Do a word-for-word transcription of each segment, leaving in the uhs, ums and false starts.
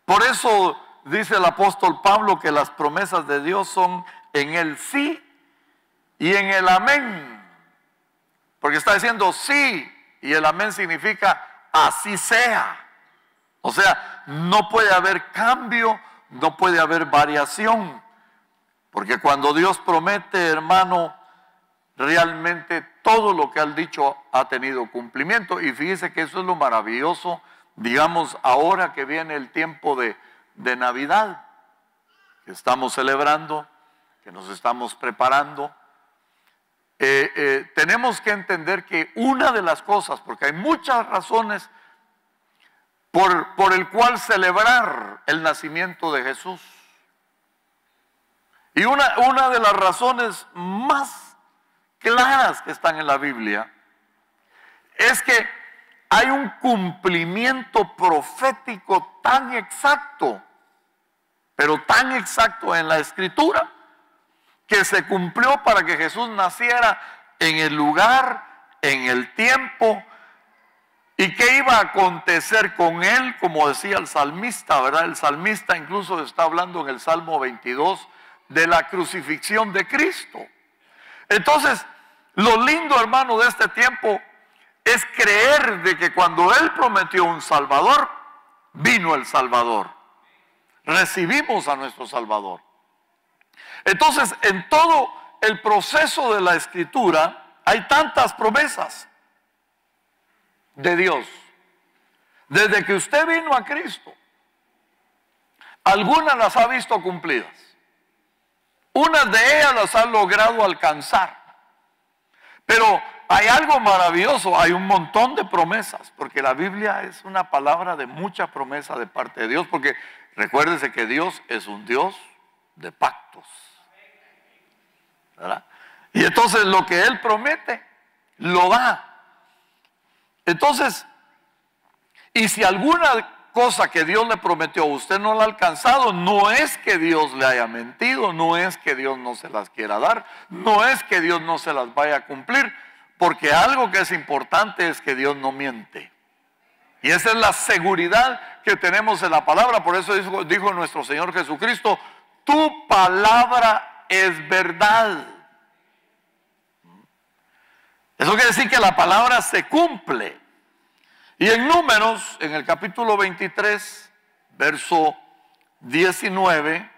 Por eso dice el apóstol Pablo que las promesas de Dios son en el sí y en el amén. Porque está diciendo sí y el amén significa así sea. O sea, no puede haber cambio, no puede haber variación. Porque cuando Dios promete, hermano, realmente todo lo que ha dicho ha tenido cumplimiento. Y fíjese que eso es lo maravilloso, digamos, ahora que viene el tiempo de, de Navidad, que estamos celebrando, que nos estamos preparando. Eh, eh, tenemos que entender que una de las cosas, porque hay muchas razones por, por el cual celebrar el nacimiento de Jesús. Y una, una de las razones más claras que están en la Biblia es que hay un cumplimiento profético tan exacto, pero tan exacto en la Escritura, que se cumplió para que Jesús naciera en el lugar, en el tiempo, y qué iba a acontecer con él, como decía el salmista, ¿verdad? El salmista incluso está hablando en el Salmo veintidós de la crucifixión de Cristo. Entonces, lo lindo, hermano, de este tiempo es creer de que cuando Él prometió un Salvador, vino el Salvador. Recibimos a nuestro Salvador. Entonces, en todo el proceso de la Escritura hay tantas promesas de Dios. Desde que usted vino a Cristo, algunas las ha visto cumplidas. Unas de ellas las ha logrado alcanzar. Pero hay algo maravilloso, hay un montón de promesas, porque la Biblia es una palabra de mucha promesa de parte de Dios, porque recuérdese que Dios es un Dios de pactos, ¿verdad? Y entonces lo que Él promete, lo da. Entonces, y si alguna cosa que Dios le prometió usted no la ha alcanzado, no es que Dios le haya mentido, no es que Dios no se las quiera dar, no es que Dios no se las vaya a cumplir, porque algo que es importante es que Dios no miente. Y esa es la seguridad que tenemos en la palabra. Por eso dijo, dijo nuestro Señor Jesucristo: tu palabra es verdad. Eso quiere decir que la palabra se cumple. Y en Números, en el capítulo veintitrés, verso diecinueve,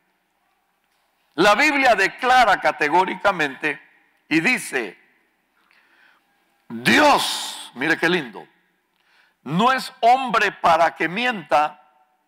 la Biblia declara categóricamente y dice: Dios, mire qué lindo, no es hombre para que mienta.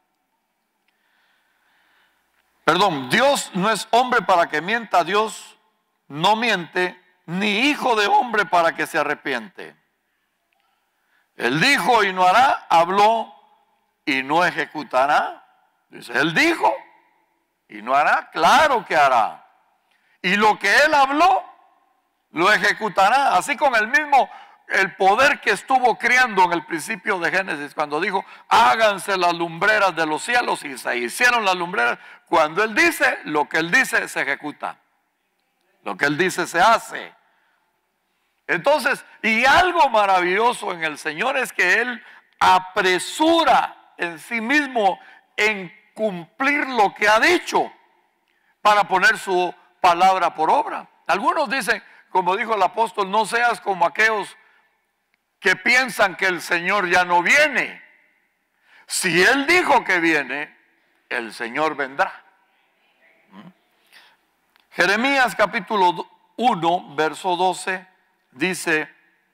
Perdón, Dios no es hombre para que mienta, Dios no miente, ni hijo de hombre para que se arrepiente. Él dijo y no hará, habló y no ejecutará. Dice, Él dijo y no hará, claro que hará. Y lo que Él habló, lo ejecutará. Así con el mismo, el poder que estuvo creando en el principio de Génesis, cuando dijo, háganse las lumbreras de los cielos, y se hicieron las lumbreras. Cuando Él dice, lo que Él dice se ejecuta. Lo que Él dice se hace. Entonces, y algo maravilloso en el Señor es que Él apresura en sí mismo en cumplir lo que ha dicho para poner su palabra por obra. Algunos dicen, como dijo el apóstol, no seas como aquellos que piensan que el Señor ya no viene. Si Él dijo que viene, el Señor vendrá. ¿Mm? Jeremías capítulo uno, verso doce. Dice,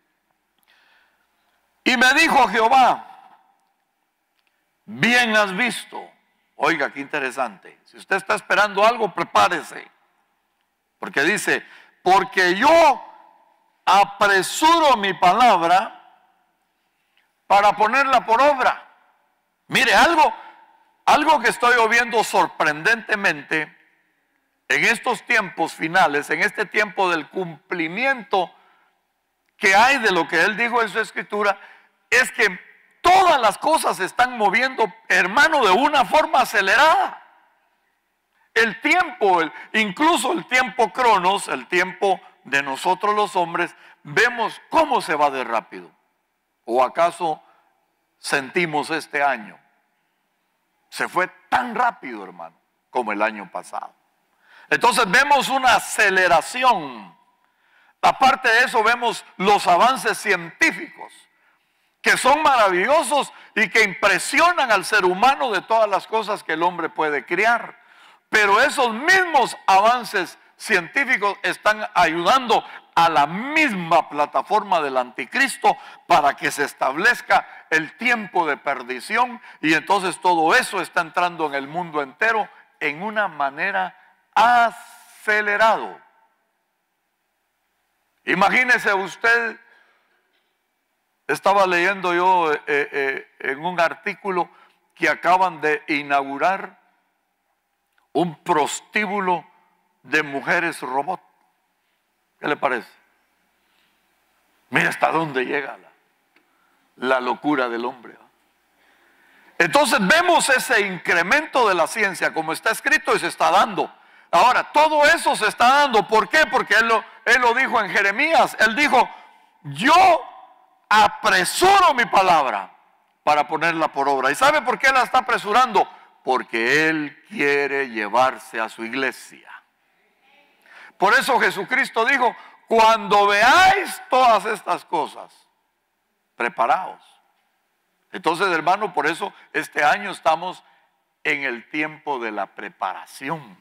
y me dijo Jehová, bien has visto. Oiga, qué interesante. Si usted está esperando algo, prepárese. Porque dice, porque yo apresuro mi palabra para ponerla por obra. Mire, algo, algo que estoy oyendo sorprendentemente en estos tiempos finales, en este tiempo del cumplimiento que hay de lo que Él dijo en su escritura, es que todas las cosas se están moviendo, hermano, de una forma acelerada. El tiempo, el, incluso el tiempo cronos, el tiempo de nosotros los hombres, vemos cómo se va de rápido. ¿O acaso sentimos este año? se fue tan rápido, hermano, como el año pasado. Entonces vemos una aceleración. Aparte de eso, vemos los avances científicos, que son maravillosos y que impresionan al ser humano de todas las cosas que el hombre puede crear. Pero esos mismos avances científicos están ayudando a la misma plataforma del anticristo para que se establezca el tiempo de perdición, y entonces todo eso está entrando en el mundo entero en una manera acelerada. Imagínese usted, estaba leyendo yo eh, eh, en un artículo que acaban de inaugurar un prostíbulo de mujeres robot. ¿Qué le parece? Mira hasta dónde llega la, la locura del hombre. Entonces vemos ese incremento de la ciencia como está escrito y se está dando. Ahora, todo eso se está dando. ¿Por qué? Porque él lo, él lo dijo en Jeremías. Él dijo, yo apresuro mi palabra para ponerla por obra. ¿Y sabe por qué la está apresurando? Porque Él quiere llevarse a su iglesia. Por eso Jesucristo dijo, cuando veáis todas estas cosas, preparaos. Entonces, hermano, por eso este año estamos en el tiempo de la preparación.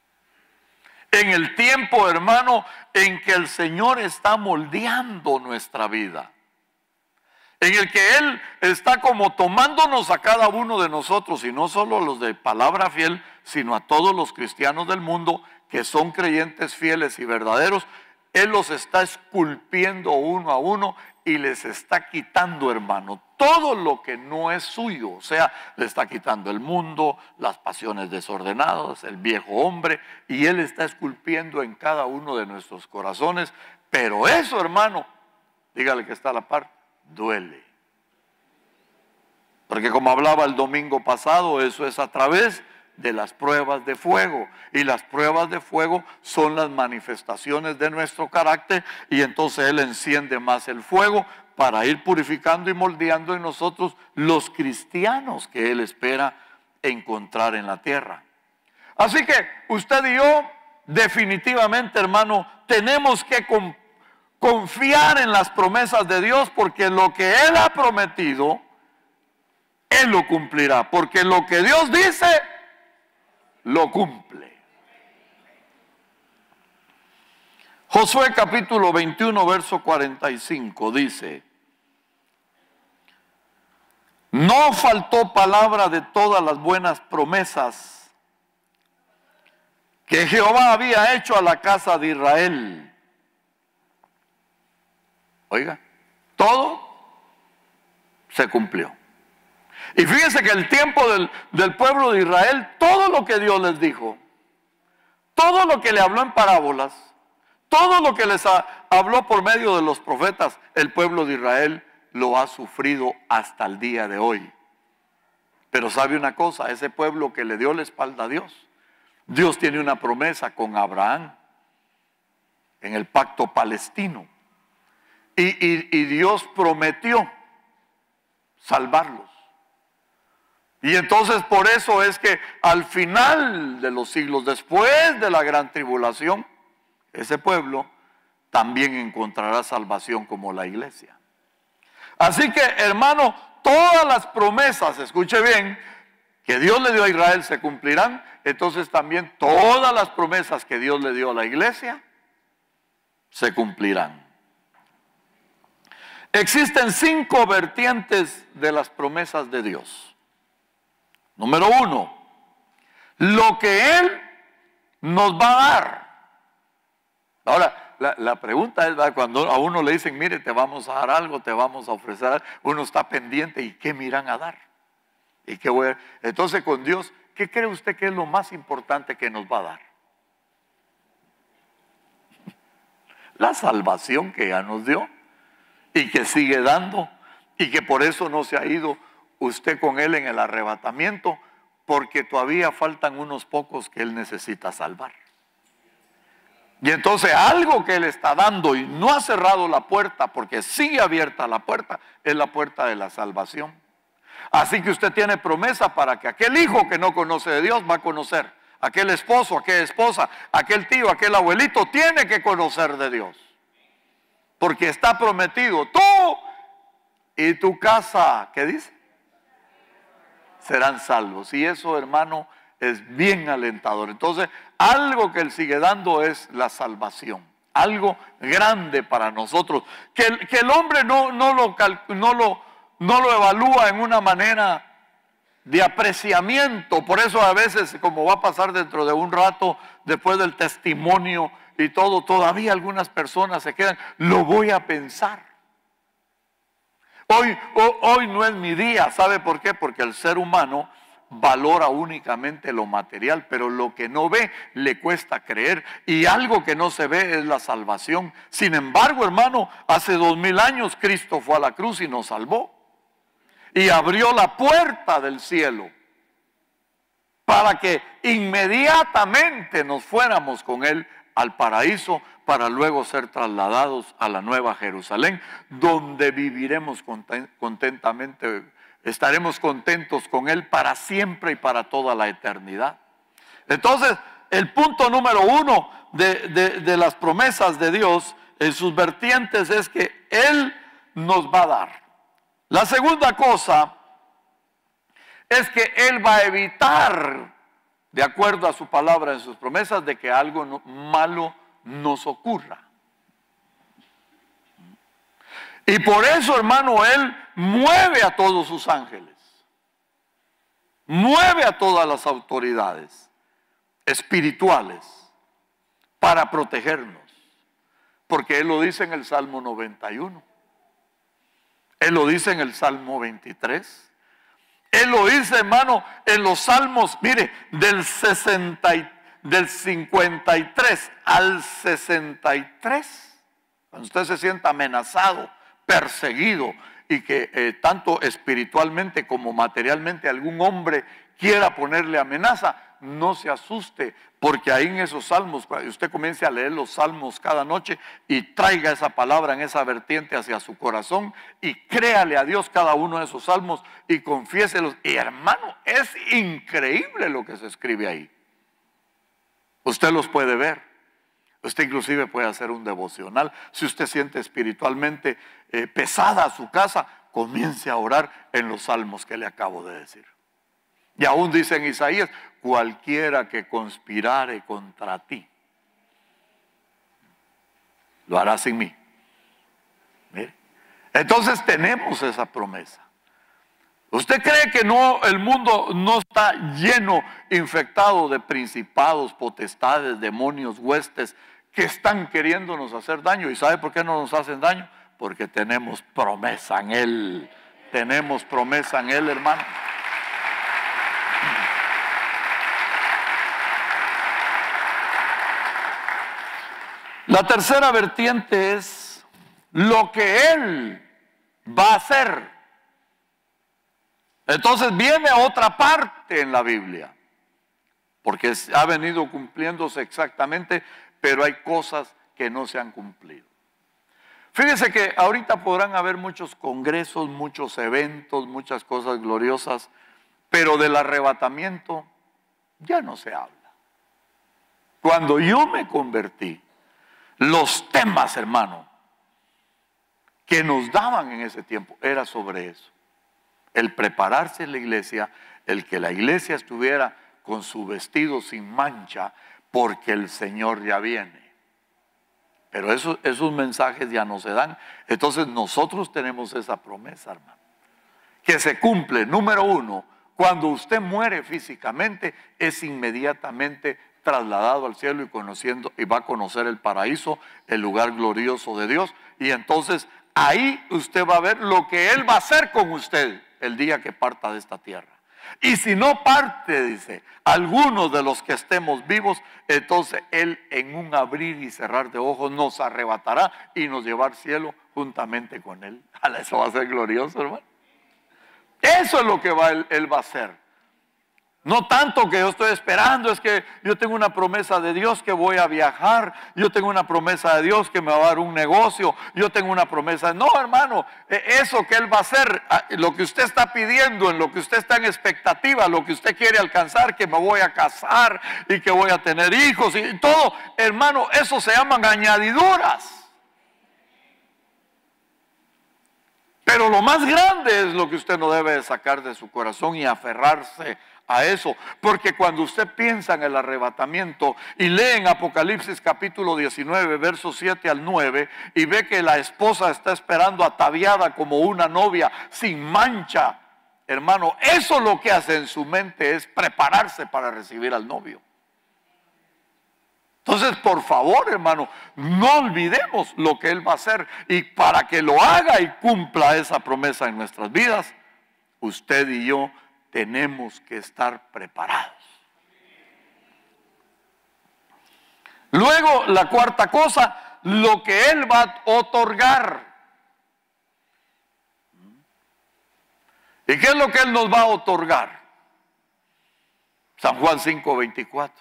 En el tiempo, hermano, en que el Señor está moldeando nuestra vida. En el que Él está como tomándonos a cada uno de nosotros, y no solo a los de palabra fiel, sino a todos los cristianos del mundo que son creyentes fieles y verdaderos. Él los está esculpiendo uno a uno y les está quitando, hermano, todo lo que no es suyo. O sea, le está quitando el mundo, las pasiones desordenadas, el viejo hombre, y Él está esculpiendo en cada uno de nuestros corazones. Pero eso, hermano, dígale que está a la par, duele. Porque como hablaba el domingo pasado, eso es a través de las pruebas de fuego. Y las pruebas de fuego son las manifestaciones de nuestro carácter, y entonces Él enciende más el fuego para ir purificando y moldeando en nosotros los cristianos que Él espera encontrar en la tierra. Así que usted y yo definitivamente, hermano, tenemos que con, confiar en las promesas de Dios, porque lo que Él ha prometido, Él lo cumplirá, porque lo que Dios dice, lo cumple. Josué capítulo veintiuno, verso cuarenta y cinco dice: no faltó palabra de todas las buenas promesas que Jehová había hecho a la casa de Israel. Oiga, todo se cumplió. Y fíjense que el tiempo del, del pueblo de Israel, todo lo que Dios les dijo, todo lo que le habló en parábolas, todo lo que les ha, habló por medio de los profetas, el pueblo de Israel lo ha sufrido hasta el día de hoy. Pero sabe una cosa, ese pueblo que le dio la espalda a Dios, Dios tiene una promesa con Abraham en el pacto palestino. Y, y, y Dios prometió salvarlos. Y entonces por eso es que al final de los siglos, después de la gran tribulación, ese pueblo también encontrará salvación como la iglesia. Así que, hermano, todas las promesas, escuche bien, que Dios le dio a Israel se cumplirán. Entonces también todas las promesas que Dios le dio a la iglesia se cumplirán. Existen cinco vertientes de las promesas de Dios. Número uno, lo que Él nos va a dar. Ahora, la, la pregunta es, ¿verdad? Cuando a uno le dicen, mire, te vamos a dar algo, te vamos a ofrecer algo, uno está pendiente, ¿y qué me irán a dar? ¿Y qué voy a... Entonces con Dios, ¿qué cree usted que es lo más importante que nos va a dar? La salvación que ya nos dio y que sigue dando, y que por eso no se ha ido usted con Él en el arrebatamiento, porque todavía faltan unos pocos que Él necesita salvar. Y entonces algo que Él está dando y no ha cerrado la puerta, porque sigue abierta la puerta, es la puerta de la salvación. Así que usted tiene promesa para que aquel hijo que no conoce de Dios va a conocer. Aquel esposo, aquella esposa, aquel tío, aquel abuelito tiene que conocer de Dios. Porque está prometido, tú y tu casa, ¿qué dice? Serán salvos. Y eso, hermano, es bien alentador. Entonces, algo que Él sigue dando es la salvación. Algo grande para nosotros. Que el, que el hombre no, no, lo, no, lo, no lo evalúa en una manera de apreciamiento. Por eso a veces, como va a pasar dentro de un rato, después del testimonio y todo, todavía algunas personas se quedan, lo voy a pensar. Hoy, hoy no es mi día, ¿sabe por qué? Porque el ser humano valora únicamente lo material, pero lo que no ve le cuesta creer, y algo que no se ve es la salvación. Sin embargo, hermano, hace dos mil años Cristo fue a la cruz y nos salvó, y abrió la puerta del cielo para que inmediatamente nos fuéramos con Él al paraíso, para luego ser trasladados a la nueva Jerusalén, donde viviremos contentamente, estaremos contentos con Él para siempre y para toda la eternidad. Entonces, el punto número uno de, de, de las promesas de Dios en sus vertientes es que Él nos va a dar. La segunda cosa es que Él va a evitar, de acuerdo a su palabra en sus promesas, de que algo no, malo nos ocurra. Y por eso, hermano, Él mueve a todos sus ángeles, mueve a todas las autoridades espirituales para protegernos, porque Él lo dice en el Salmo noventa y uno, Él lo dice en el Salmo veintitrés, Él lo dice, hermano, en los salmos, mire, del, sesenta, del cincuenta y tres al sesenta y tres. Cuando usted se sienta amenazado, perseguido, y que eh, tanto espiritualmente como materialmente algún hombre quiera ponerle amenaza, no se asuste, porque ahí en esos salmos, usted comience a leer los salmos cada noche y traiga esa palabra en esa vertiente hacia su corazón y créale a Dios cada uno de esos salmos y confiéselos. Y hermano, es increíble lo que se escribe ahí. Usted los puede ver. Usted inclusive puede hacer un devocional. Si usted siente espiritualmente eh, pesada su casa, comience a orar en los salmos que le acabo de decir. Y aún dice en Isaías, cualquiera que conspirare contra ti, lo hará sin mí. Mire. Entonces tenemos esa promesa. ¿Usted cree que no, el mundo no está lleno, infectado de principados, potestades, demonios, huestes que están queriéndonos hacer daño? ¿Y sabe por qué no nos hacen daño? Porque tenemos promesa en Él. Tenemos promesa en Él, hermano. La tercera vertiente es lo que Él va a hacer. Entonces viene otra parte en la Biblia, porque ha venido cumpliéndose exactamente, pero hay cosas que no se han cumplido. Fíjense que ahorita podrán haber muchos congresos, muchos eventos, muchas cosas gloriosas, pero del arrebatamiento ya no se habla. Cuando yo me convertí, los temas, hermano, que nos daban en ese tiempo era sobre eso. El prepararse en la iglesia, el que la iglesia estuviera con su vestido sin mancha, porque el Señor ya viene. Pero eso, esos mensajes ya no se dan. Entonces nosotros tenemos esa promesa, hermano, que se cumple. Número uno, cuando usted muere físicamente, es inmediatamente trasladado al cielo y conociendo, y va a conocer el paraíso, el lugar glorioso de Dios. Y entonces ahí usted va a ver lo que Él va a hacer con usted el día que parta de esta tierra. Y si no parte, dice, algunos de los que estemos vivos, entonces Él en un abrir y cerrar de ojos nos arrebatará y nos llevará al cielo juntamente con Él. Eso va a ser glorioso, hermano. Eso es lo que va, él, él va a hacer. No tanto que yo estoy esperando, es que yo tengo una promesa de Dios que voy a viajar, yo tengo una promesa de Dios que me va a dar un negocio, yo tengo una promesa. No, hermano, eso que Él va a hacer, lo que usted está pidiendo, en lo que usted está en expectativa, lo que usted quiere alcanzar, que me voy a casar y que voy a tener hijos y todo, hermano, eso se llaman añadiduras. Pero lo más grande es lo que usted no debe sacar de su corazón y aferrarse a eso, porque cuando usted piensa en el arrebatamiento y lee en Apocalipsis capítulo diecinueve, versos siete al nueve, y ve que la esposa está esperando ataviada como una novia sin mancha, hermano, eso lo que hace en su mente es prepararse para recibir al novio. Entonces, por favor, hermano, no olvidemos lo que Él va a hacer, y para que lo haga y cumpla esa promesa en nuestras vidas, usted y yo tenemos que estar preparados. Luego, la cuarta cosa, lo que Él va a otorgar. ¿Y qué es lo que Él nos va a otorgar? San Juan cinco veinticuatro.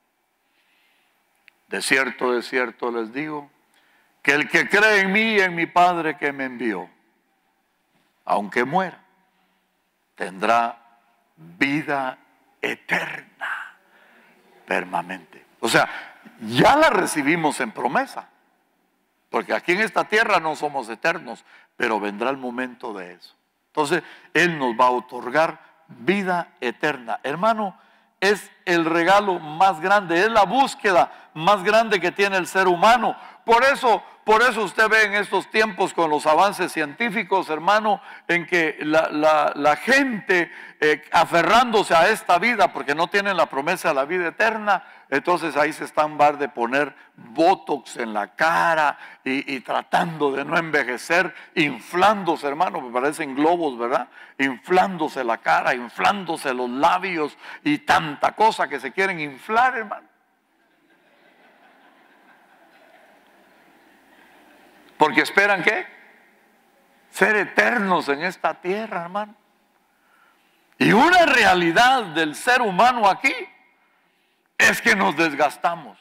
De cierto, de cierto les digo, que el que cree en mí y en mi Padre que me envió, aunque muera, tendrá vida eterna, permanente. O sea, ya la recibimos en promesa, porque aquí en esta tierra no somos eternos, pero vendrá el momento de eso. Entonces, Él nos va a otorgar vida eterna. Hermano, es el regalo más grande, es la búsqueda más grande que tiene el ser humano. Por eso, por eso usted ve en estos tiempos con los avances científicos, hermano, en que la, la, la gente eh, aferrándose a esta vida porque no tienen la promesa de la vida eterna, entonces ahí se están bar de poner botox en la cara y, y tratando de no envejecer, inflándose, hermano, me parecen globos, ¿verdad? Inflándose la cara, inflándose los labios y tanta cosa que se quieren inflar, hermano. Porque esperan, ¿qué? Ser eternos en esta tierra, hermano. Y una realidad del ser humano aquí es que nos desgastamos.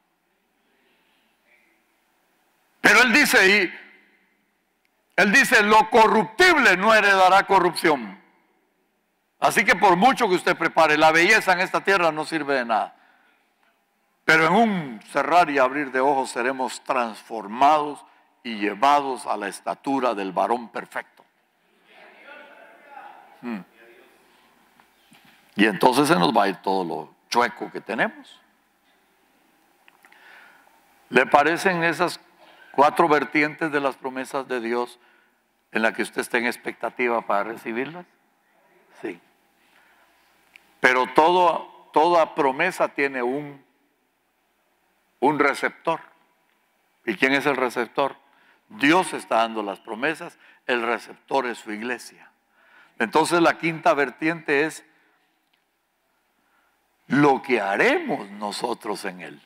Pero Él dice, y Él dice, lo corruptible no heredará corrupción. Así que por mucho que usted prepare, la belleza en esta tierra no sirve de nada. Pero en un cerrar y abrir de ojos seremos transformados y llevados a la estatura del varón perfecto. Hmm. Y entonces se nos va a ir todo lo chueco que tenemos. ¿Le parecen esas cuatro vertientes de las promesas de Dios en las que usted está en expectativa para recibirlas? Sí. Pero todo, toda promesa tiene un, un receptor. ¿Y quién es el receptor? Dios está dando las promesas, el receptor es su iglesia. Entonces la quinta vertiente es lo que haremos nosotros en Él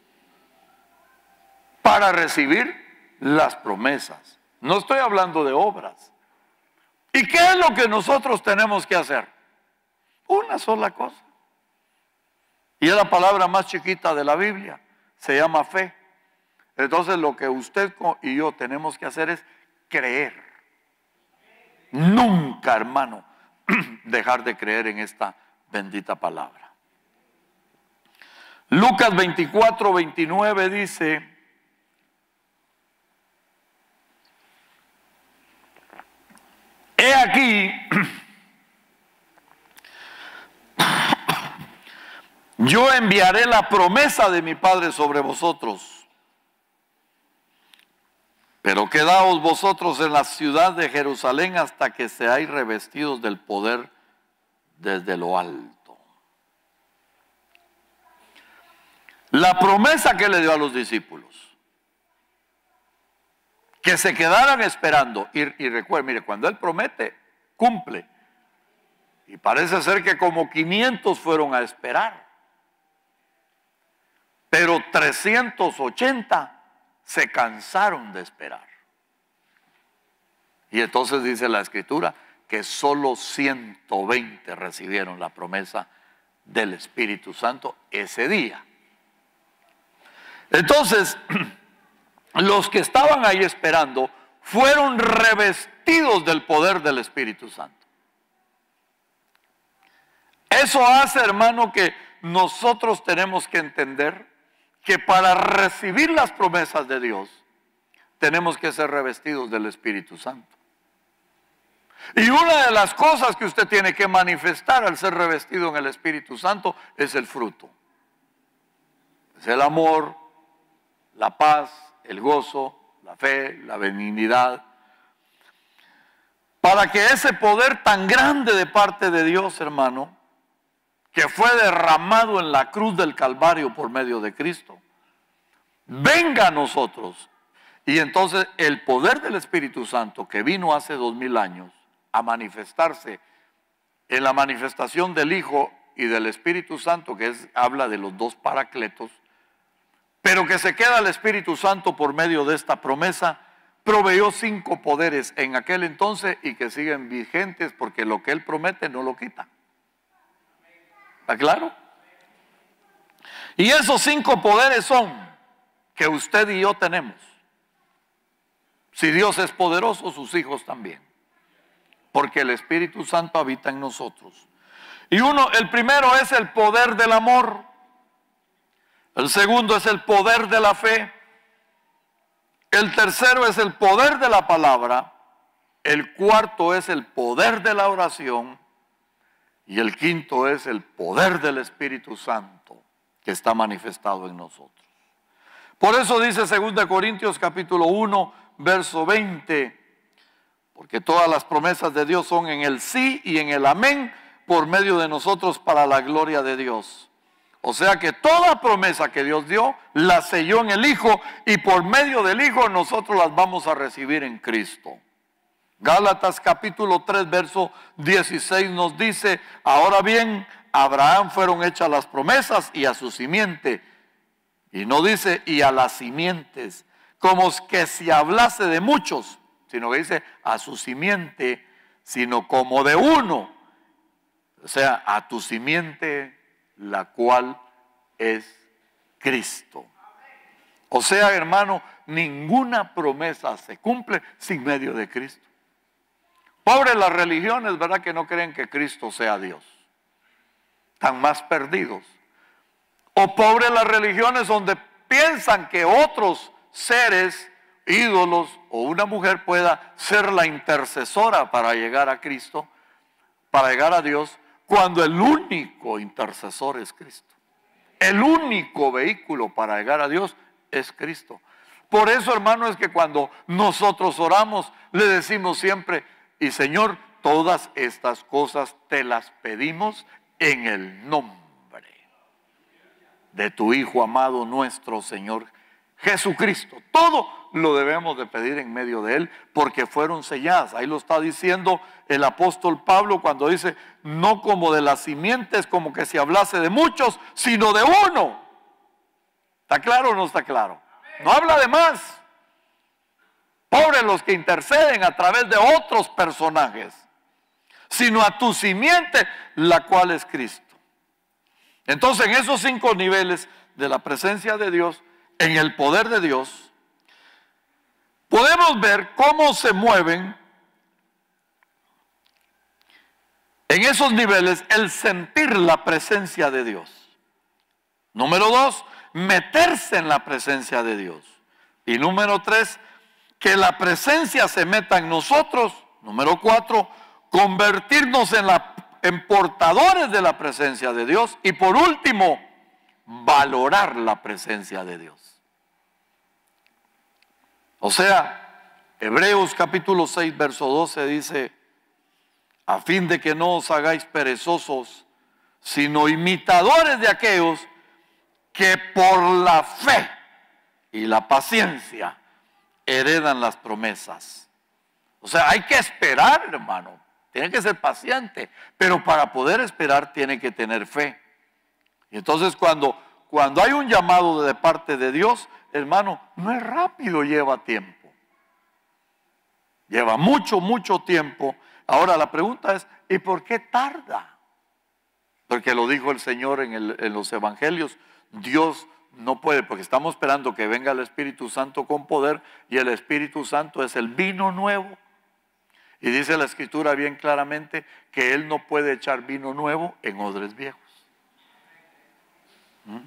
para recibir las promesas. No estoy hablando de obras. ¿Y qué es lo que nosotros tenemos que hacer? Una sola cosa. Y es la palabra más chiquita de la Biblia. Se llama fe. Entonces lo que usted y yo tenemos que hacer es creer. Nunca, hermano, dejar de creer en esta bendita palabra. Lucas veinticuatro, veintinueve dice: he aquí, yo enviaré la promesa de mi Padre sobre vosotros. Pero quedaos vosotros en la ciudad de Jerusalén hasta que seáis revestidos del poder desde lo alto. La promesa que le dio a los discípulos, que se quedaran esperando. Y, y recuerden, mire, cuando Él promete, cumple. Y parece ser que como quinientos fueron a esperar. Pero trescientos ochenta se cansaron de esperar. Y entonces dice la Escritura que solo ciento veinte recibieron la promesa del Espíritu Santo ese día. Entonces, los que estaban ahí esperando fueron revestidos del poder del Espíritu Santo. Eso hace, hermano, que nosotros tenemos que entender que para recibir las promesas de Dios, tenemos que ser revestidos del Espíritu Santo. Y una de las cosas que usted tiene que manifestar al ser revestido en el Espíritu Santo es el fruto. Es el amor, la paz, el gozo, la fe, la benignidad. Para que ese poder tan grande de parte de Dios, hermano, que fue derramado en la cruz del Calvario por medio de Cristo, venga a nosotros. Y entonces el poder del Espíritu Santo que vino hace dos mil años a manifestarse en la manifestación del Hijo y del Espíritu Santo, que es, habla de los dos paracletos, pero que se queda el Espíritu Santo por medio de esta promesa, proveyó cinco poderes en aquel entonces y que siguen vigentes porque lo que Él promete no lo quita. ¿Está claro? Y esos cinco poderes son que usted y yo tenemos. Si Dios es poderoso, sus hijos también. Porque el Espíritu Santo habita en nosotros. Y uno, el primero es el poder del amor. El segundo es el poder de la fe. El tercero es el poder de la palabra. El cuarto es el poder de la oración. Y el quinto es el poder del Espíritu Santo que está manifestado en nosotros. Por eso dice segunda Corintios capítulo uno, verso veinte, porque todas las promesas de Dios son en el sí y en el amén por medio de nosotros para la gloria de Dios. O sea que toda promesa que Dios dio la selló en el Hijo y por medio del Hijo nosotros las vamos a recibir en Cristo. Gálatas capítulo tres, verso dieciséis nos dice, ahora bien, a Abraham fueron hechas las promesas y a su simiente. Y no dice, y a las simientes, como que si hablase de muchos, sino que dice, a su simiente, sino como de uno. O sea, a tu simiente, la cual es Cristo. O sea, hermano, ninguna promesa se cumple sin medio de Cristo. Pobres las religiones, ¿verdad? Que no creen que Cristo sea Dios. Están más perdidos. O pobres las religiones donde piensan que otros seres, ídolos o una mujer pueda ser la intercesora para llegar a Cristo, para llegar a Dios, cuando el único intercesor es Cristo. El único vehículo para llegar a Dios es Cristo. Por eso, hermano, es que cuando nosotros oramos, le decimos siempre, y Señor, todas estas cosas te las pedimos en el nombre de tu Hijo amado, nuestro Señor Jesucristo. Todo lo debemos de pedir en medio de Él porque fueron selladas. Ahí lo está diciendo el apóstol Pablo cuando dice, no como de las simientes, como que se hablase de muchos, sino de uno. ¿Está claro o no está claro? No habla de más. Pobres los que interceden a través de otros personajes, sino a tu simiente, la cual es Cristo. Entonces, en esos cinco niveles de la presencia de Dios, en el poder de Dios, podemos ver cómo se mueven en esos niveles el sentir la presencia de Dios. Número dos, meterse en la presencia de Dios. Y número tres, que la presencia se meta en nosotros. Número cuatro, convertirnos en, la, en portadores de la presencia de Dios. Y por último, valorar la presencia de Dios. O sea, Hebreos capítulo seis, verso doce dice, a fin de que no os hagáis perezosos, sino imitadores de aquellos que por la fe y la paciencia heredan las promesas. O sea, hay que esperar, hermano. Tiene que ser paciente. Pero para poder esperar tiene que tener fe. Y entonces cuando, cuando hay un llamado de parte de Dios, hermano, no es rápido, lleva tiempo. Lleva mucho, mucho tiempo. Ahora la pregunta es, ¿y por qué tarda? Porque lo dijo el Señor en, el, en los evangelios. Dios no puede, porque estamos esperando que venga el Espíritu Santo con poder, y el Espíritu Santo es el vino nuevo. Y dice la Escritura bien claramente que Él no puede echar vino nuevo en odres viejos. ¿Mm?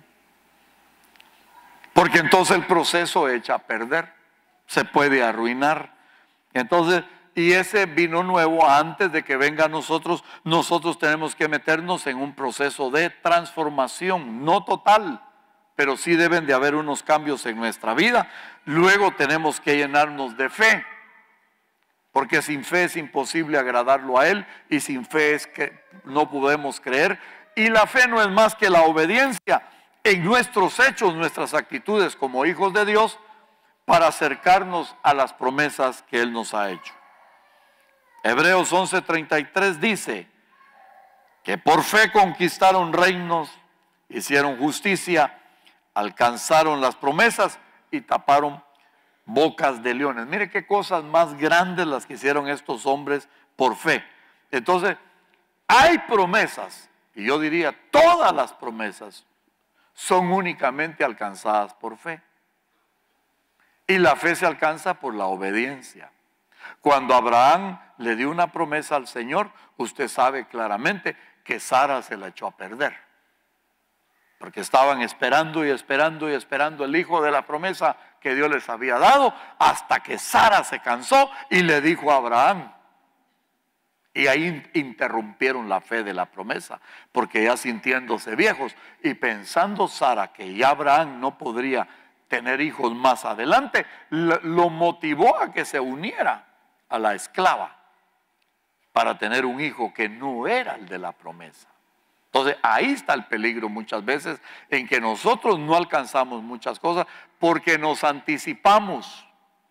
Porque entonces el proceso echa a perder, se puede arruinar. Entonces, y ese vino nuevo, antes de que venga a nosotros, nosotros tenemos que meternos en un proceso de transformación, no total, pero sí deben de haber unos cambios en nuestra vida. Luego tenemos que llenarnos de fe, porque sin fe es imposible agradarlo a Él, y sin fe es que no podemos creer. Y la fe no es más que la obediencia en nuestros hechos, nuestras actitudes como hijos de Dios, para acercarnos a las promesas que Él nos ha hecho. Hebreos once treinta y tres dice que por fe conquistaron reinos, hicieron justicia, alcanzaron las promesas y taparon bocas de leones. Mire qué cosas más grandes las que hicieron estos hombres por fe. Entonces, hay promesas, y yo diría todas las promesas son únicamente alcanzadas por fe. Y la fe se alcanza por la obediencia. Cuando Abraham le dio una promesa al Señor, usted sabe claramente que Sara se la echó a perder. Porque estaban esperando y esperando y esperando el hijo de la promesa que Dios les había dado, hasta que Sara se cansó y le dijo a Abraham. Y ahí interrumpieron la fe de la promesa, porque ya sintiéndose viejos y pensando Sara que ya Abraham no podría tener hijos más adelante, lo motivó a que se uniera a la esclava para tener un hijo que no era el de la promesa. Entonces ahí está el peligro muchas veces, en que nosotros no alcanzamos muchas cosas porque nos anticipamos.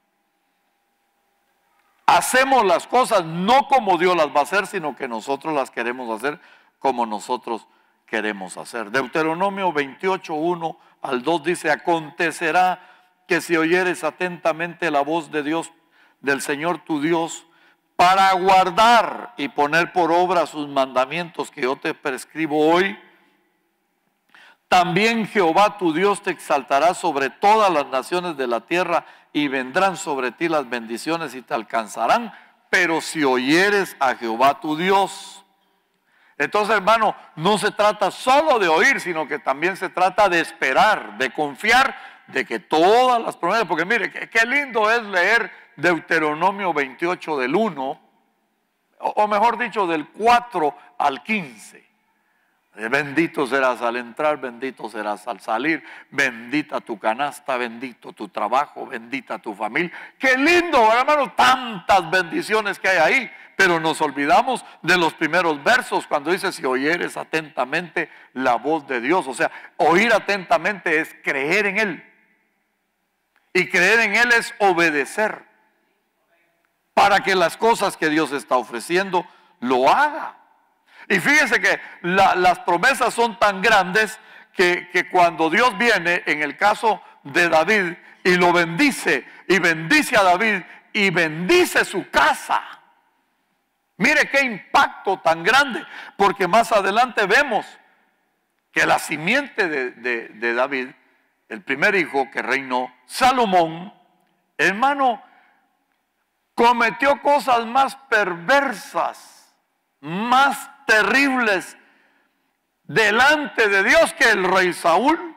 Hacemos las cosas no como Dios las va a hacer, sino que nosotros las queremos hacer como nosotros queremos hacer. Deuteronomio veintiocho, uno al dos dice: acontecerá que si oyeres atentamente la voz de Dios, del Señor tu Dios, para guardar y poner por obra sus mandamientos que yo te prescribo hoy, también Jehová tu Dios te exaltará sobre todas las naciones de la tierra, y vendrán sobre ti las bendiciones y te alcanzarán, pero si oyeres a Jehová tu Dios. Entonces, hermano, no se trata solo de oír, sino que también se trata de esperar, de confiar de que todas las promesas, porque mire, qué, qué lindo es leer Deuteronomio veintiocho del uno, o, o mejor dicho, del cuatro al quince. Bendito serás al entrar, bendito serás al salir, bendita tu canasta, bendito tu trabajo, bendita tu familia. Qué lindo, hermano, tantas bendiciones que hay ahí, pero nos olvidamos de los primeros versos cuando dice: si oyeres atentamente la voz de Dios. O sea, oír atentamente es creer en Él, y creer en Él es obedecer para que las cosas que Dios está ofreciendo lo haga. Y fíjese que la, las promesas son tan grandes que, que cuando Dios viene, en el caso de David, y lo bendice, y bendice a David, y bendice su casa. Mire qué impacto tan grande, porque más adelante vemos que la simiente de, de, de David, el primer hijo que reinó, Salomón, hermano, cometió cosas más perversas, más terribles delante de Dios que el rey Saúl.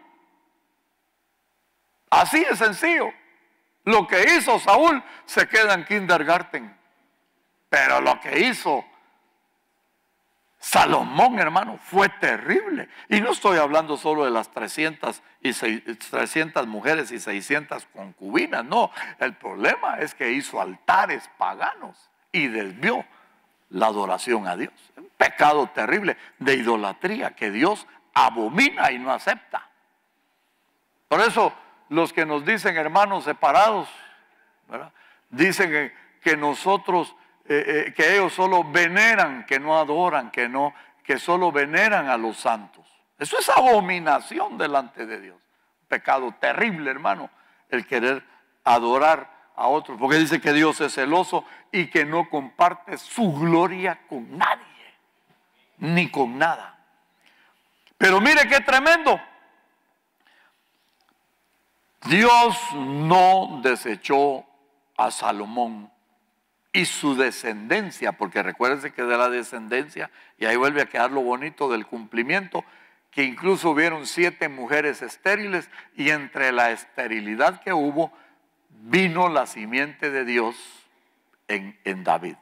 Así de sencillo. Lo que hizo Saúl se queda en kindergarten, pero lo que hizo Salomón, hermano, fue terrible. Y no estoy hablando solo de las trescientas, y trescientas mujeres y seiscientas concubinas, no. El problema es que hizo altares paganos y desvió la adoración a Dios. Un pecado terrible de idolatría que Dios abomina y no acepta. Por eso los que nos dicen hermanos separados, ¿verdad?, dicen que, que nosotros, eh, eh, que ellos solo veneran, que no adoran, que, no, que solo veneran a los santos. Eso es abominación delante de Dios. Un pecado terrible, hermano, el querer adorar a otros, porque dice que Dios es celoso y que no comparte su gloria con nadie, ni con nada. Pero mire qué tremendo. Dios no desechó a Salomón y su descendencia, porque recuérdense que de la descendencia, y ahí vuelve a quedar lo bonito del cumplimiento, que incluso hubieron siete mujeres estériles, y entre la esterilidad que hubo, vino la simiente de Dios en, en David,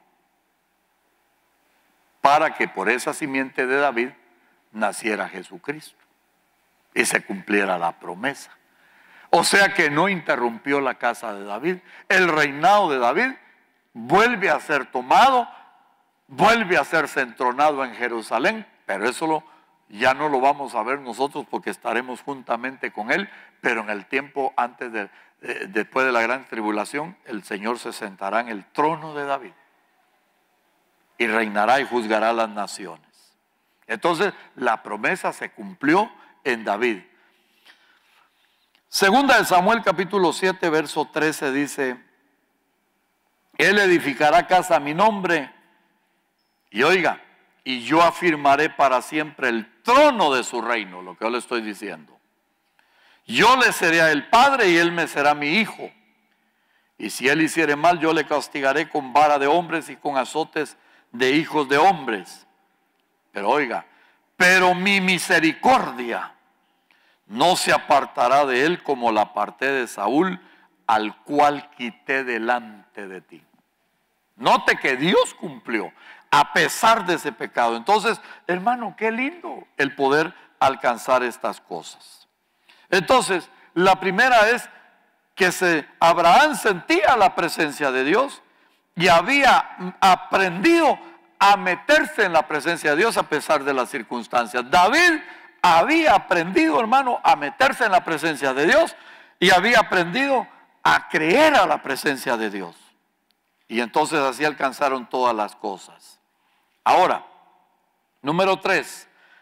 para que por esa simiente de David naciera Jesucristo y se cumpliera la promesa. O sea que no interrumpió la casa de David. El reinado de David vuelve a ser tomado, vuelve a ser entronado en Jerusalén, pero eso lo, ya no lo vamos a ver nosotros porque estaremos juntamente con él, pero en el tiempo antes de, eh, después de la gran tribulación, el Señor se sentará en el trono de David y reinará y juzgará a las naciones. Entonces la promesa se cumplió en David. Segunda de Samuel capítulo siete verso trece dice: Él edificará casa a mi nombre, y oiga, y yo afirmaré para siempre el trono de su reino, lo que yo le estoy diciendo. Yo le seré a él padre y él me será mi hijo. Y si él hiciere mal, yo le castigaré con vara de hombres y con azotes de hijos de hombres. Pero oiga, pero mi misericordia no se apartará de él como la aparté de Saúl, al cual quité delante de ti. Note que Dios cumplió a pesar de ese pecado. Entonces, hermano, qué lindo el poder alcanzar estas cosas. Entonces, la primera es que se, Abraham sentía la presencia de Dios y había aprendido a meterse en la presencia de Dios a pesar de las circunstancias. David había aprendido, hermano, a meterse en la presencia de Dios y había aprendido a creer a la presencia de Dios. Y entonces así alcanzaron todas las cosas. Ahora, número tres,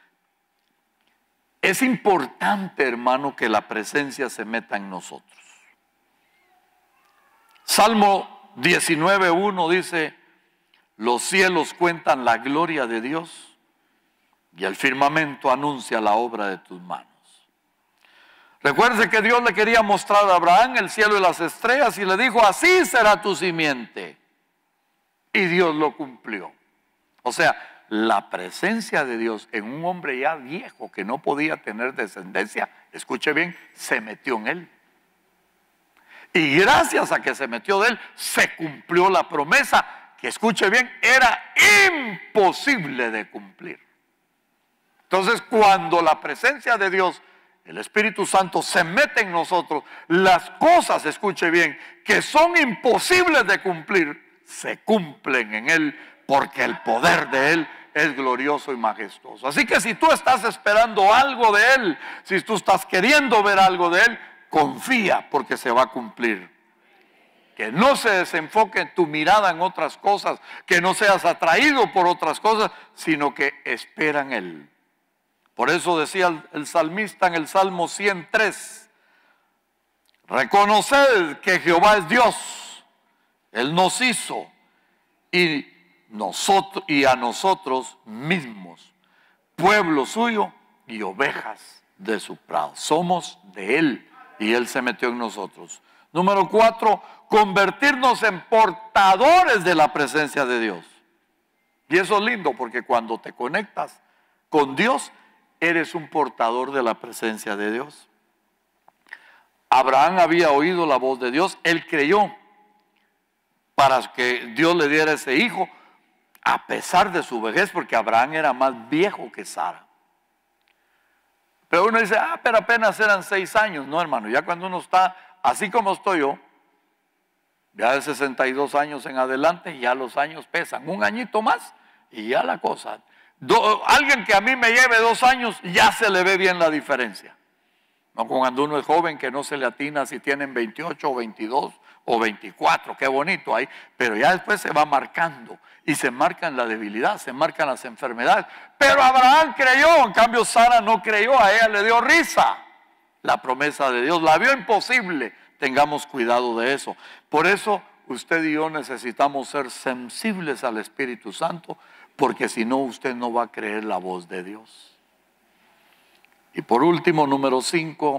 es importante, hermano, que la presencia se meta en nosotros. Salmo diecinueve uno dice: los cielos cuentan la gloria de Dios y el firmamento anuncia la obra de tus manos. Recuerde que Dios le quería mostrar a Abraham el cielo y las estrellas y le dijo: así será tu simiente. Y Dios lo cumplió. O sea, la presencia de Dios en un hombre ya viejo que no podía tener descendencia, escuche bien, se metió en él. Y gracias a que se metió de él, se cumplió la promesa que, escuche bien, era imposible de cumplir. Entonces, cuando la presencia de Dios, el Espíritu Santo, se mete en nosotros, las cosas, escuche bien, que son imposibles de cumplir, se cumplen en él, porque el poder de él es glorioso y majestuoso. Así que si tú estás esperando algo de él, si tú estás queriendo ver algo de él, confía, porque se va a cumplir. Que no se desenfoque tu mirada en otras cosas, que no seas atraído por otras cosas, sino que espera en él. Por eso decía el, el salmista en el Salmo ciento tres: reconoced que Jehová es Dios, él nos hizo y, nosotros, y a nosotros mismos, pueblo suyo y ovejas de su prado. Somos de él y él se metió en nosotros. Número cuatro, convertirnos en portadores de la presencia de Dios. Y eso es lindo, porque cuando te conectas con Dios, eres un portador de la presencia de Dios. Abraham había oído la voz de Dios, él creyó para que Dios le diera ese hijo, a pesar de su vejez, porque Abraham era más viejo que Sara. Pero uno dice: ah, pero apenas eran seis años. No, hermano, ya cuando uno está así como estoy yo, ya de sesenta y dos años en adelante, ya los años pesan. Un añito más y ya la cosa. Do, alguien que a mí me lleve dos años, ya se le ve bien la diferencia. No cuando uno es joven, que no se le atina si tienen veintiocho o veintidós o veinticuatro, qué bonito ahí. Pero ya después se va marcando y se marcan la debilidad, se marcan las enfermedades. Pero Abraham creyó, en cambio Sara no creyó, a ella le dio risa la promesa de Dios, la vio imposible. Tengamos cuidado de eso. Por eso usted y yo necesitamos ser sensibles al Espíritu Santo, porque si no, usted no va a creer la voz de Dios. Y por último, número cinco,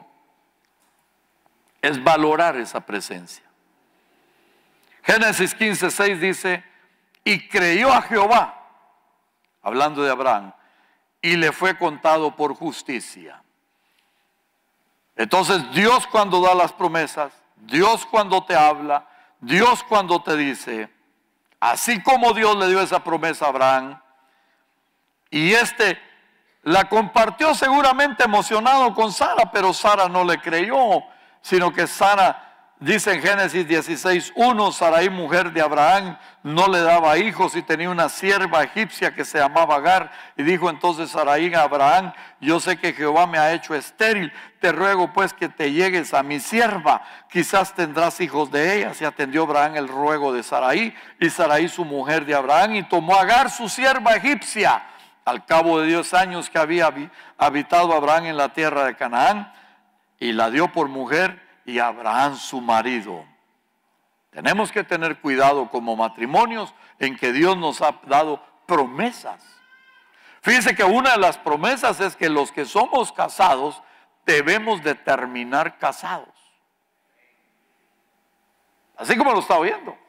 es valorar esa presencia. Génesis quince, seis dice, y creyó a Jehová, hablando de Abraham, y le fue contado por justicia. Entonces Dios cuando da las promesas, Dios cuando te habla, Dios cuando te dice, así como Dios le dio esa promesa a Abraham, y este la compartió seguramente emocionado con Sara, pero Sara no le creyó, sino que Sara, dice en Génesis dieciséis, uno, Sarai, mujer de Abraham, no le daba hijos y tenía una sierva egipcia que se llamaba Agar. Y dijo entonces Sarai a Abraham, yo sé que Jehová me ha hecho estéril, te ruego pues que te llegues a mi sierva, quizás tendrás hijos de ella. Y atendió Abraham el ruego de Sarai, y Sarai su mujer de Abraham, y tomó a Agar su sierva egipcia. Al cabo de diez años que había habitado Abraham en la tierra de Canaán, y la dio por mujer, y Abraham su marido. Tenemos que tener cuidado como matrimonios en que Dios nos ha dado promesas. Fíjense que una de las promesas es que los que somos casados debemos de terminar casados. Así como lo está oyendo.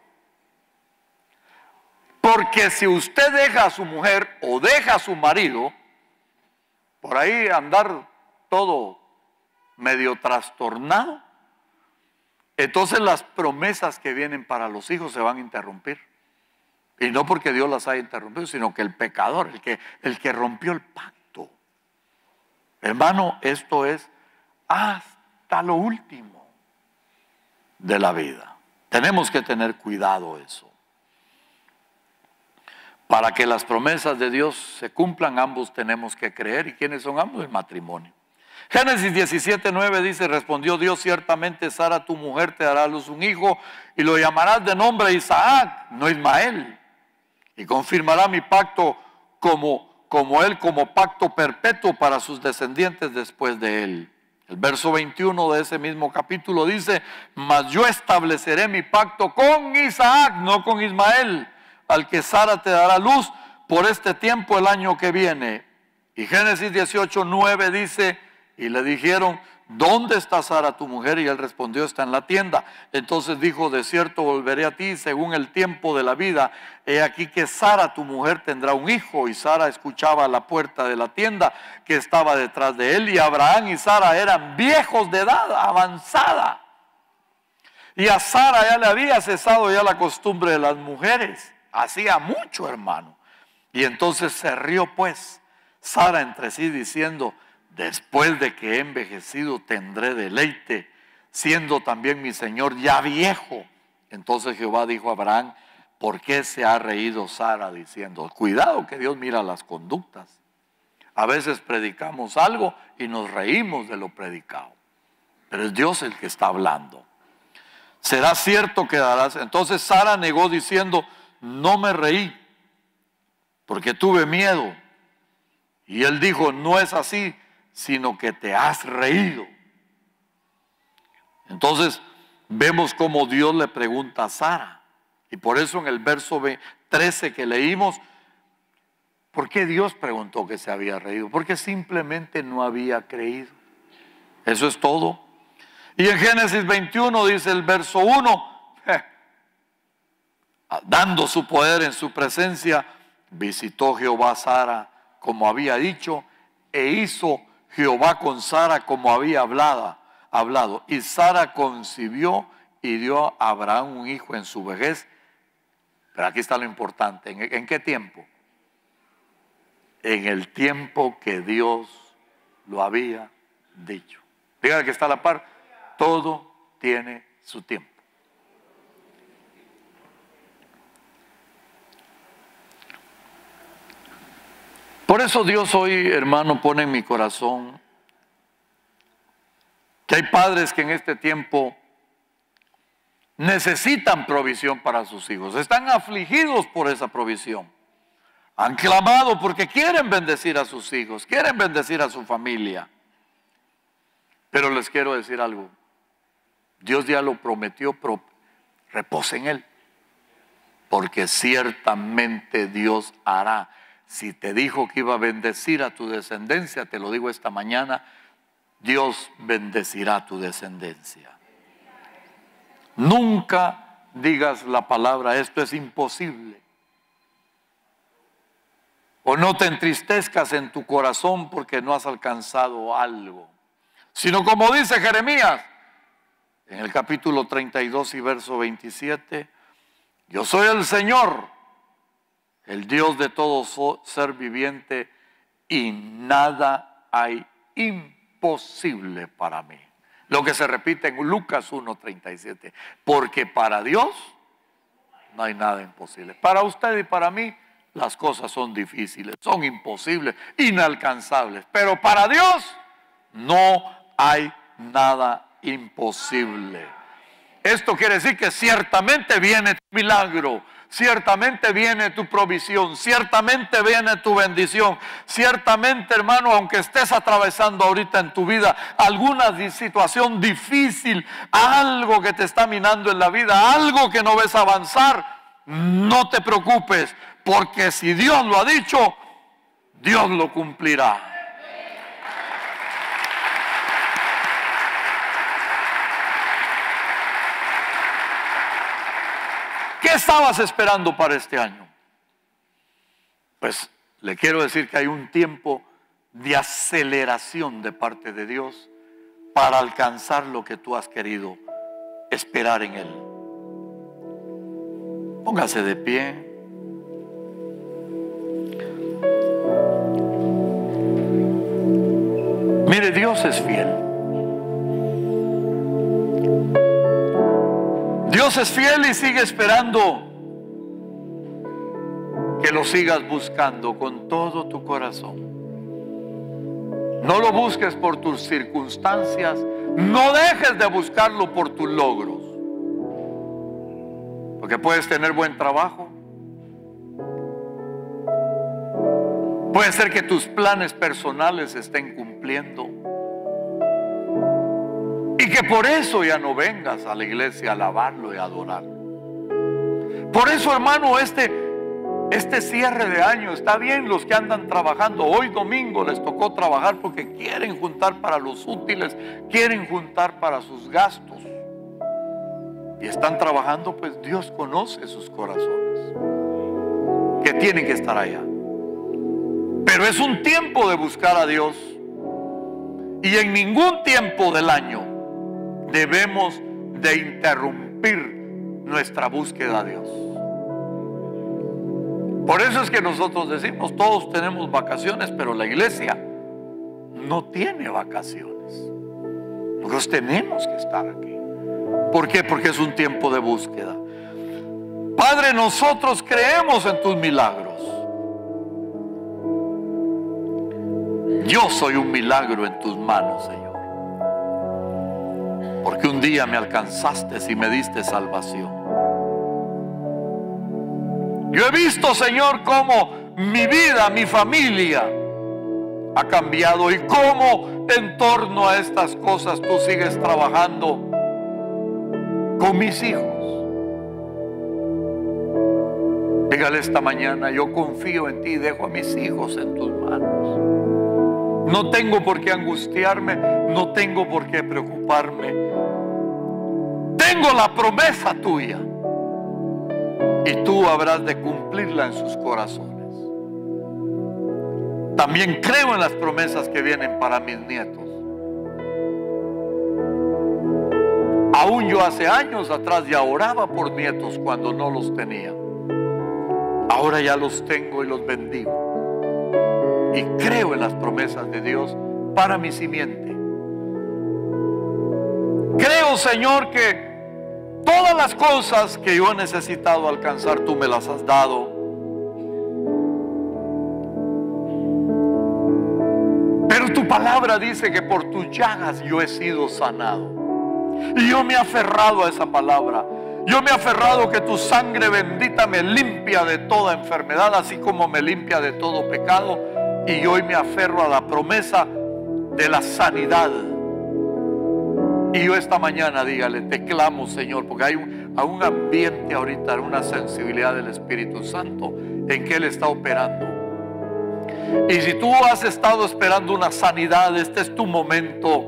Porque si usted deja a su mujer o deja a su marido, por ahí andar todo medio trastornado, entonces las promesas que vienen para los hijos se van a interrumpir. Y no porque Dios las haya interrumpido, sino que el pecador, el que, el que rompió el pacto. Hermano, esto es hasta lo último de la vida. Tenemos que tener cuidado eso. Para que las promesas de Dios se cumplan, ambos tenemos que creer. ¿Y quiénes son ambos? El matrimonio. Génesis diecisiete, nueve dice, respondió Dios, ciertamente Sara tu mujer te dará a luz un hijo y lo llamarás de nombre Isaac, no Ismael. Y confirmará mi pacto como, como él, como pacto perpetuo para sus descendientes después de él. El verso veintiuno de ese mismo capítulo dice, mas yo estableceré mi pacto con Isaac, no con Ismael, al que Sara te dará luz por este tiempo el año que viene. Y Génesis dieciocho, nueve dice, y le dijeron, ¿dónde está Sara tu mujer? Y él respondió, está en la tienda. Entonces dijo, de cierto volveré a ti según el tiempo de la vida. He aquí que Sara tu mujer tendrá un hijo. Y Sara escuchaba a la puerta de la tienda que estaba detrás de él. Y Abraham y Sara eran viejos de edad avanzada. Y a Sara ya le había cesado ya la costumbre de las mujeres. Hacía mucho, hermano. Y entonces se rió pues Sara entre sí diciendo, después de que he envejecido tendré deleite, siendo también mi Señor ya viejo. Entonces Jehová dijo a Abraham, ¿por qué se ha reído Sara diciendo? Cuidado que Dios mira las conductas. A veces predicamos algo y nos reímos de lo predicado. Pero es Dios el que está hablando. ¿Será cierto que darás? Entonces Sara negó diciendo, no me reí, porque tuve miedo. Y él dijo, no es así, sino que te has reído. Entonces vemos cómo Dios le pregunta a Sara. Y por eso en el verso trece que leímos, ¿por qué Dios preguntó que se había reído? Porque simplemente no había creído. Eso es todo. Y en Génesis veintiuno dice el verso uno, eh, dando su poder en su presencia, visitó Jehová a Sara como había dicho, e hizo Jehová con Sara como había hablado, hablado. Y Sara concibió y dio a Abraham un hijo en su vejez. Pero aquí está lo importante. ¿En, en qué tiempo? En el tiempo que Dios lo había dicho. Dígale que está a la par. Todo tiene su tiempo. Por eso Dios hoy, hermano, pone en mi corazón que hay padres que en este tiempo necesitan provisión para sus hijos. Están afligidos por esa provisión. Han clamado porque quieren bendecir a sus hijos, quieren bendecir a su familia. Pero les quiero decir algo. Dios ya lo prometió, pero repose en Él. Porque ciertamente Dios hará. Si te dijo que iba a bendecir a tu descendencia, te lo digo esta mañana, Dios bendecirá tu descendencia. Nunca digas la palabra, esto es imposible. O no te entristezcas en tu corazón porque no has alcanzado algo. Sino como dice Jeremías, en el capítulo treinta y dos y verso veintisiete, yo soy el Señor, el Dios de todo ser viviente, y nada hay imposible para mí. Lo que se repite en Lucas uno treinta y siete, porque para Dios no hay nada imposible. Para usted y para mí las cosas son difíciles, son imposibles, inalcanzables, pero para Dios no hay nada imposible. Esto quiere decir que ciertamente viene tu milagro, ciertamente viene tu provisión, ciertamente viene tu bendición, ciertamente, hermano, aunque estés atravesando ahorita en tu vida alguna situación difícil, algo que te está minando en la vida, algo que no ves avanzar, no te preocupes, porque si Dios lo ha dicho, Dios lo cumplirá. ¿Qué estabas esperando para este año? Pues le quiero decir que hay un tiempo de aceleración de parte de Dios para alcanzar lo que tú has querido esperar en Él. Póngase de pie. Mire, Dios es fiel. Dios es fiel y sigue esperando que lo sigas buscando con todo tu corazón. No lo busques por tus circunstancias, no dejes de buscarlo por tus logros. Porque puedes tener buen trabajo, puede ser que tus planes personales se estén cumpliendo, y que por eso ya no vengas a la iglesia a alabarlo y a adorarlo. Por eso, hermano, este, este cierre de año está bien. Los que andan trabajando, hoy domingo les tocó trabajar porque quieren juntar para los útiles, quieren juntar para sus gastos. Y están trabajando, pues Dios conoce sus corazones, que tienen que estar allá. Pero es un tiempo de buscar a Dios. Y en ningún tiempo del año debemos de interrumpir nuestra búsqueda a Dios. Por eso es que nosotros decimos, todos tenemos vacaciones, pero la iglesia no tiene vacaciones. Nosotros tenemos que estar aquí. ¿Por qué? Porque es un tiempo de búsqueda. Padre, nosotros creemos en tus milagros. Yo soy un milagro en tus manos, Señor. Porque un día me alcanzaste y me diste salvación. Yo he visto, Señor, cómo mi vida, mi familia ha cambiado y cómo en torno a estas cosas tú sigues trabajando con mis hijos. Dígale esta mañana, yo confío en ti y dejo a mis hijos en tus manos. No tengo por qué angustiarme, no tengo por qué preocuparme. Tengo la promesa tuya y tú habrás de cumplirla en sus corazones. También creo en las promesas que vienen para mis nietos. Aún yo hace años atrás ya oraba por nietos cuando no los tenía. Ahora ya los tengo y los bendigo. Y creo en las promesas de Dios para mi simiente. Creo, Señor, que todas las cosas que yo he necesitado alcanzar, tú me las has dado. Pero tu palabra dice que por tus llagas yo he sido sanado. Y yo me he aferrado a esa palabra. Yo me he aferrado que tu sangre bendita me limpia de toda enfermedad, así como me limpia de todo pecado. Y hoy me aferro a la promesa de la sanidad. Y yo esta mañana, dígale, te clamo, Señor, porque hay un, hay un ambiente ahorita, una sensibilidad del Espíritu Santo en que Él está operando. Y si tú has estado esperando una sanidad, este es tu momento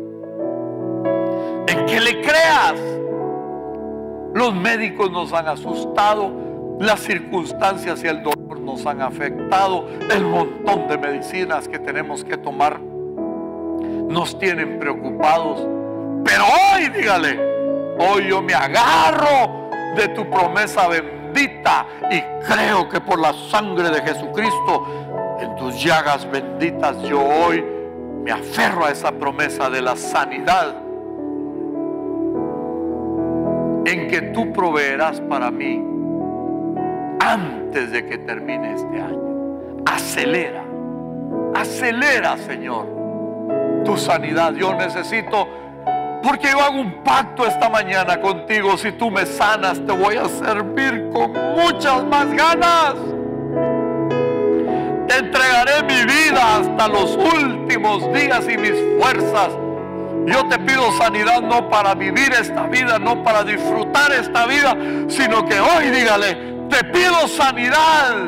en que le creas. Los médicos nos han asustado, las circunstancias y el dolor nos han afectado, el montón de medicinas que tenemos que tomar nos tienen preocupados. Pero hoy, dígale, hoy yo me agarro de tu promesa bendita y creo que por la sangre de Jesucristo, en tus llagas benditas, yo hoy me aferro a esa promesa de la sanidad, en que tú proveerás para mí antes de que termine este año. Acelera, acelera, Señor, tu sanidad. Yo necesito, porque yo hago un pacto esta mañana contigo. Si tú me sanas, te voy a servir con muchas más ganas. Te entregaré mi vida hasta los últimos días y mis fuerzas. Yo te pido sanidad no para vivir esta vida, no para disfrutar esta vida, sino que hoy, dígale, te pido sanidad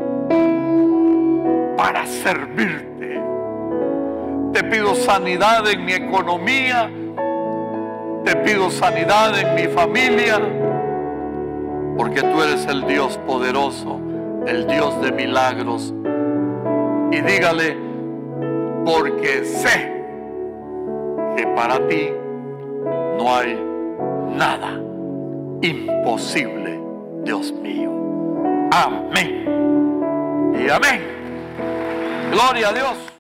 para servirte. Te pido sanidad en mi economía. Te pido sanidad en mi familia, porque tú eres el Dios poderoso, el Dios de milagros. Y dígale, porque sé que para ti no hay nada imposible, Dios mío. Amén y amén. Gloria a Dios.